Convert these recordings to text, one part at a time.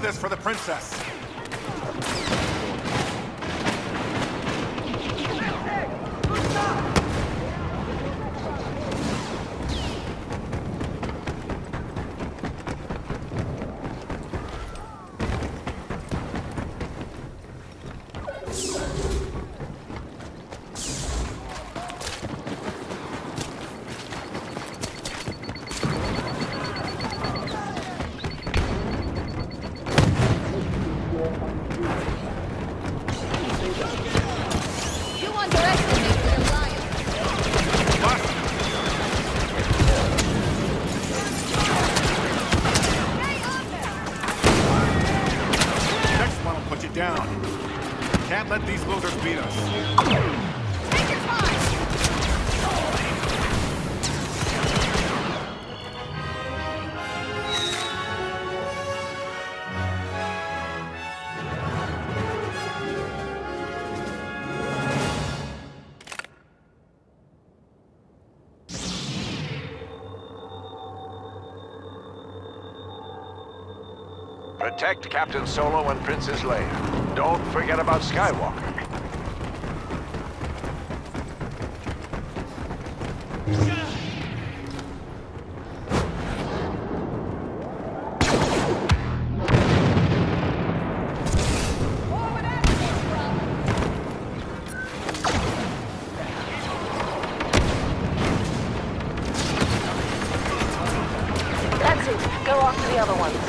this for the princess. Down. Can't let these losers beat us. Take your time! Protect Captain Solo and Princess Leia. Don't forget about Skywalker. That's it. Go after the other ones.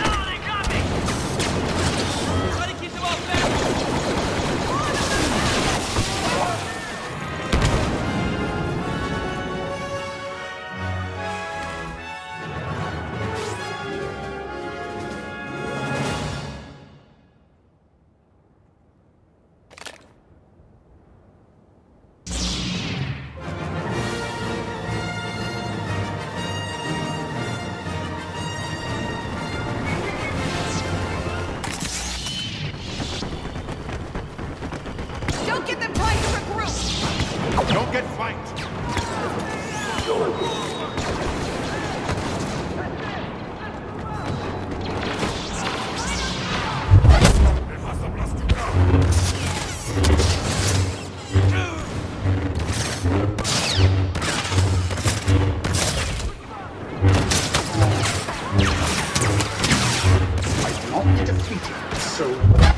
Don't get flanked! Not defeated, so...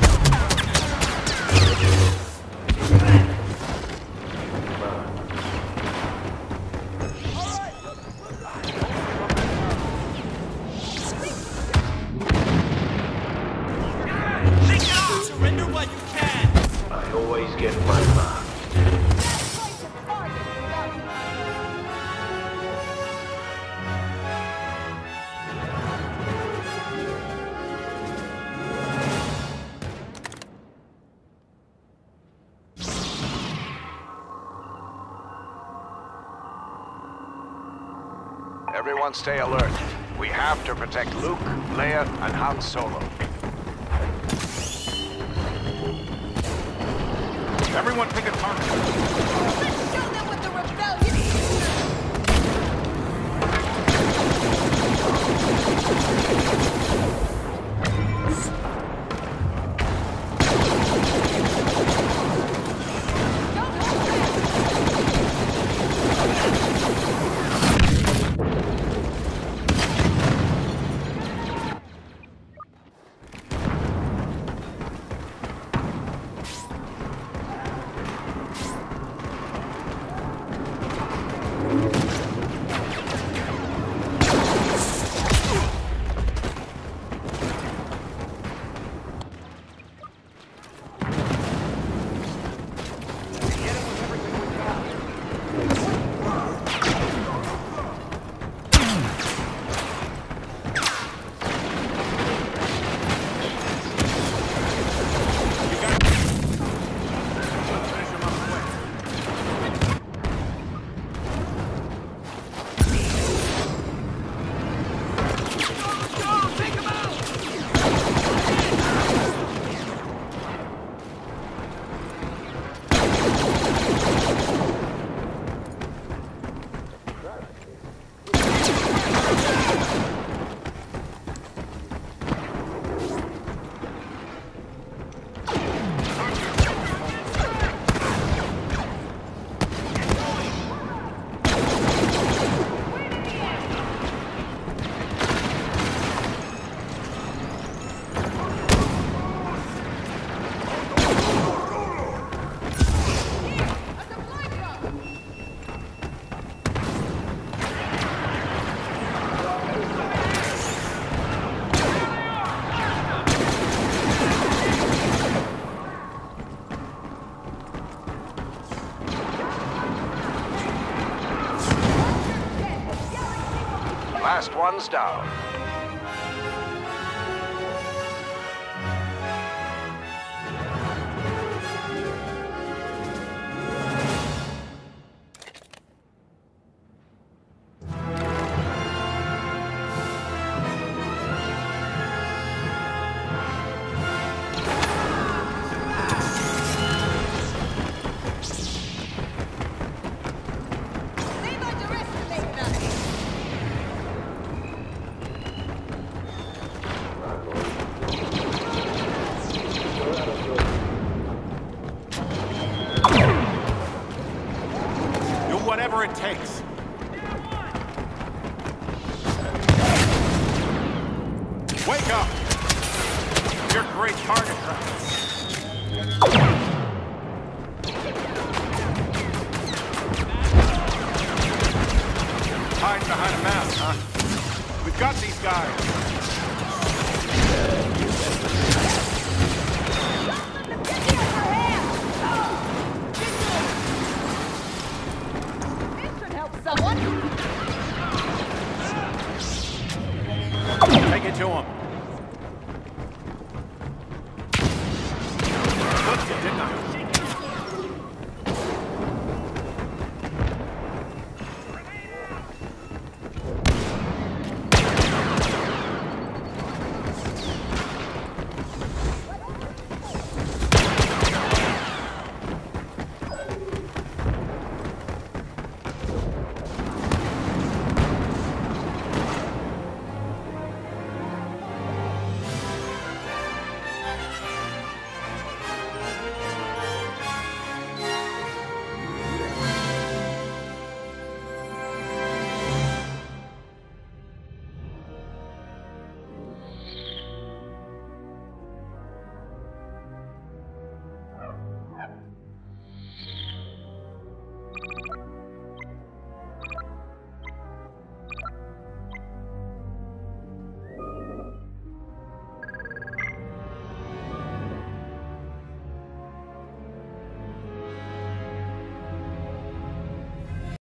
Always get my mark. Everyone stay alert. We have to protect Luke, Leia, and Han Solo. Everyone pick a target. Let's show them what the rebellion Last one's down. They've underestimated us. Do whatever it takes. Wake up! You're great target practice. Hiding behind a mask, huh? We've got these guys. This should help someone. Take it to him. Flipped it, didn't I?